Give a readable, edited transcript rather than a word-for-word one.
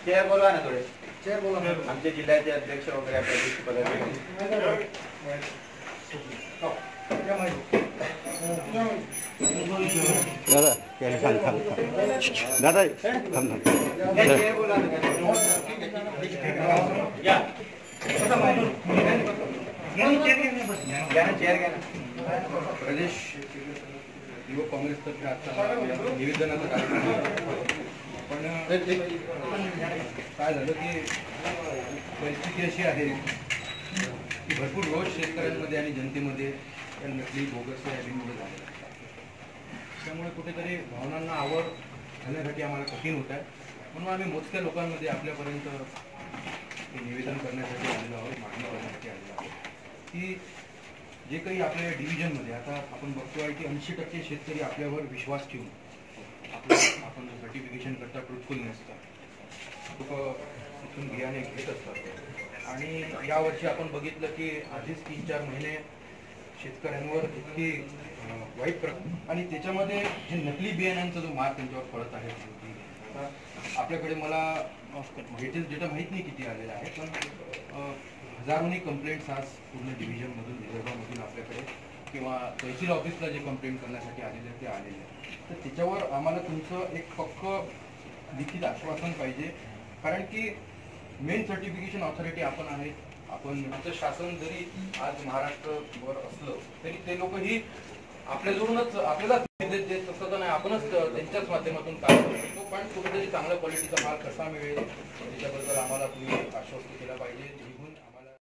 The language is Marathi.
चेअर बोलवा ना थोडे. चेअर बोला. आमचे जिल्ह्याचे अध्यक्ष वगैरे दादा त्याला सांग थांब दादा थांब प्रदेश युवक काँग्रेसतर्फे आजचा निवेदनाचा कार्यक्रम पण काय झालं की परिस्थिती अशी आहे की भरपूर रोष शेतकऱ्यांमध्ये आणि जनतेमध्ये या नकली बोगस या बिनमुळे झालेला आहे. त्यामुळे कुठेतरी भावनांना आवड घालण्यासाठी आम्हाला कठीण होत आहे. म्हणून आम्ही मोजक्या लोकांमध्ये आपल्यापर्यंत हे निवेदन करण्यासाठी आलेलो आहोत, मागणी करण्यासाठी आलेलो आहोत की जे काही आपल्या डिव्हिजनमध्ये आता आपण बघतो आहे की 80% शेतकरी आपल्यावर विश्वास ठेवून आपण सर्टिफिकेशन करता ट्रुथफुल नसतात, तिथून बियाणे घेत असतात. आणि यावर्षी आपण बघितलं की आधीच 3-4 महिने शेतकऱ्यांवर इतकी वाईट आणि त्याच्यामध्ये जे नकली बियाण्यांचा जो मार त्यांच्यावर पडत आहे. आपल्याकडे मला डिटेल्स डेटा माहीत नाही किती आलेला आहे, पण हजारोनी कंप्लेंट्स आज पूर्ण डिव्हिजनमधून विदर्भामधून आपल्याकडे किंवा तहसील ऑफिसला जे कंप्लेंट करण्यासाठी आलेले ते आलेले आहेत. तर त्याच्यावर आम्हाला तुमचं एक पक्क लिखित आश्वासन पाहिजे, कारण की मेन सर्टिफिकेशन ऑथॉरिटी आपण आहे. आमचं शासन जरी आज महाराष्ट्रभर असलं तरी ते लोक ही आपल्याजवळूनच आपल्याला देत तसं तर नाही, आपणच त्यांच्याच माध्यमातून काम करू शकतो. पण कुठेतरी चांगल्या क्वालिटीचा माल कसा मिळेल त्याच्याबद्दल आम्हाला तुम्ही आश्वस्त केला पाहिजे.